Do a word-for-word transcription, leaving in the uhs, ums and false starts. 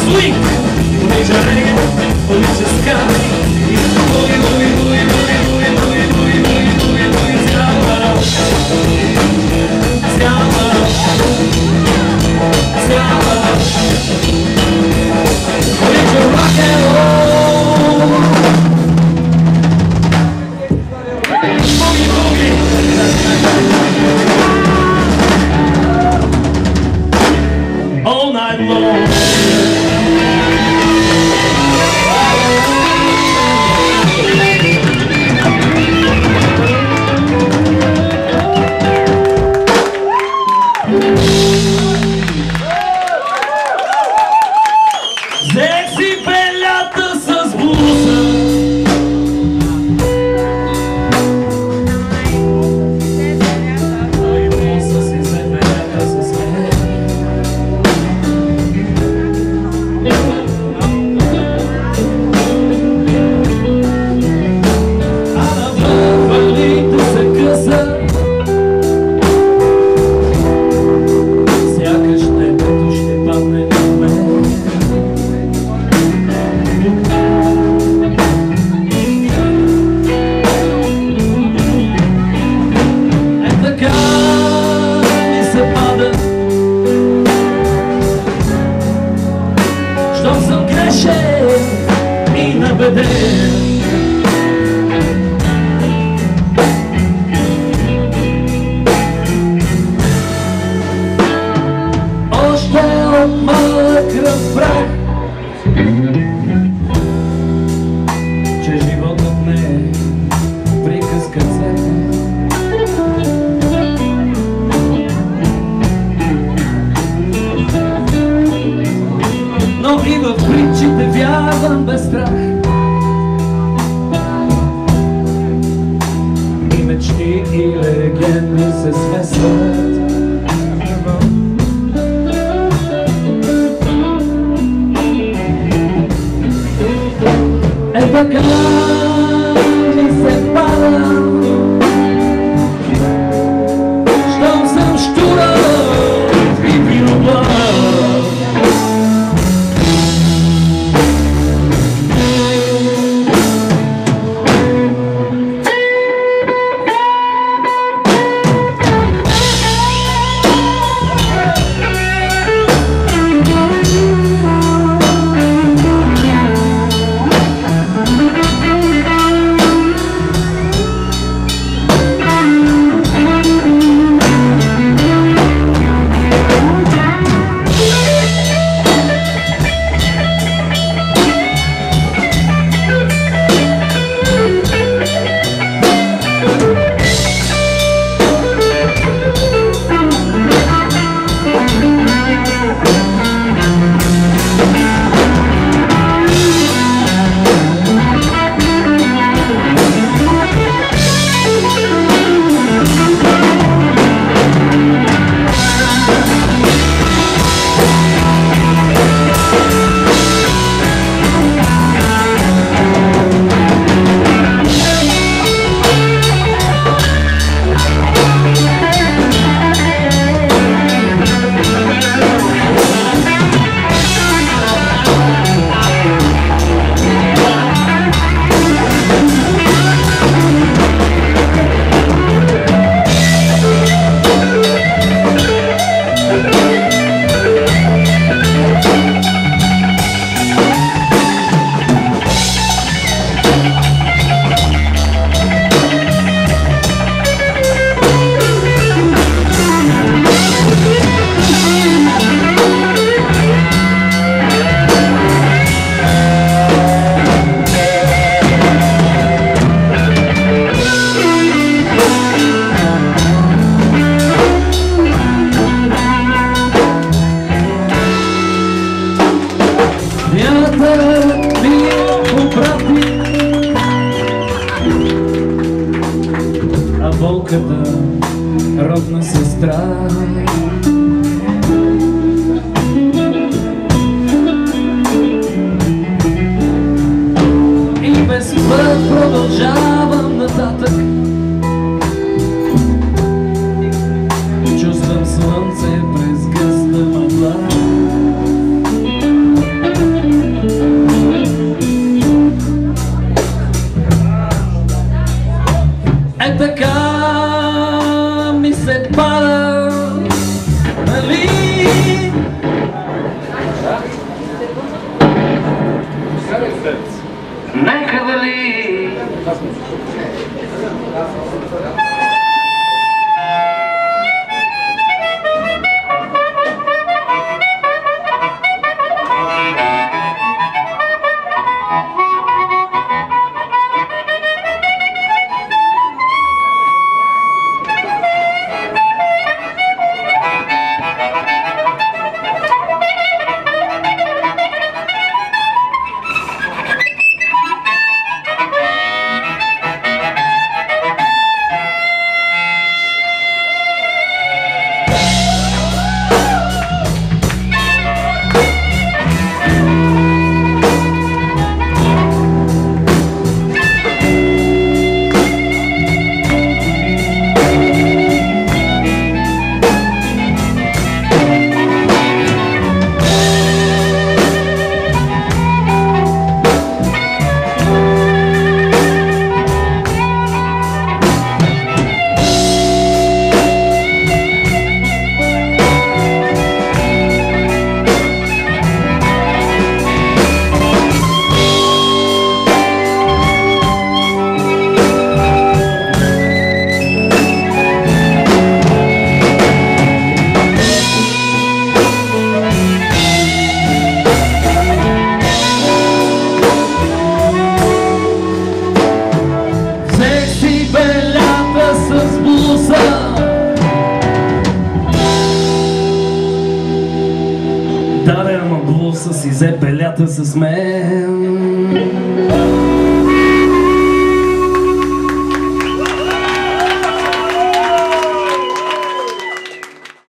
swing, oblicza reggae, oblicza ska. I bugi, bugi, bugi, bugi, bugi, bugi, bugi, bugi, bugi, bugi, zjała, zjała, zjała. Oblicza rock and roll. Bugi, bugi. All night long. Взех си белята с Блуса. Той Блуса си взе белята с мен. А навън вълните се късат, сякаш небето ще падне на мен. Е така ми се пада, щом съм грешен и набеден. Още от малък разбрах, че животът не е приказка цяла. Но и в притчите вярвам без страх. И мечти и легенди се смесват. Е така ми се пада, щом съм щура и виноват. болката, родна сестра. И без път продължавам нататък. Чувствам слънце през гъста мъгла. Взех си белята с Блуса, даде ама Блуса си взе белята с мен.